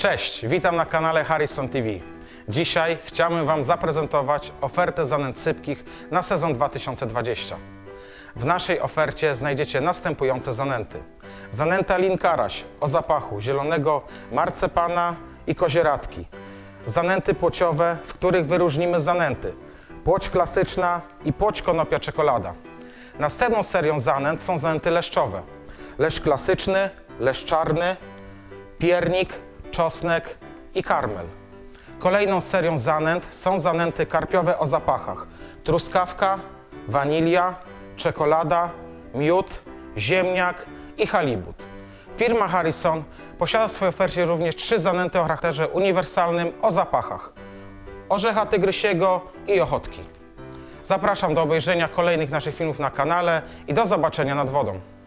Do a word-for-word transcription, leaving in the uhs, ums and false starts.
Cześć, witam na kanale Harrison T V. Dzisiaj chciałbym Wam zaprezentować ofertę zanęt sypkich na sezon dwa tysiące dwudziesty. W naszej ofercie znajdziecie następujące zanęty. Zanęta Lin-Karaś o zapachu zielonego marcepana i kozieradki. Zanęty płociowe, w których wyróżnimy zanęty płoć klasyczna i płoć konopia czekolada. Następną serią zanęt są zanęty leszczowe. Leszcz klasyczny, leszcz czarny, piernik, czosnek i karmel. Kolejną serią zanęt są zanęty karpiowe o zapachach. Truskawka, wanilia, czekolada, miód, ziemniak i halibut. Firma Harrison posiada w swojej ofercie również trzy zanęty o charakterze uniwersalnym o zapachach: orzecha tygrysiego i ochotki. Zapraszam do obejrzenia kolejnych naszych filmów na kanale i do zobaczenia nad wodą.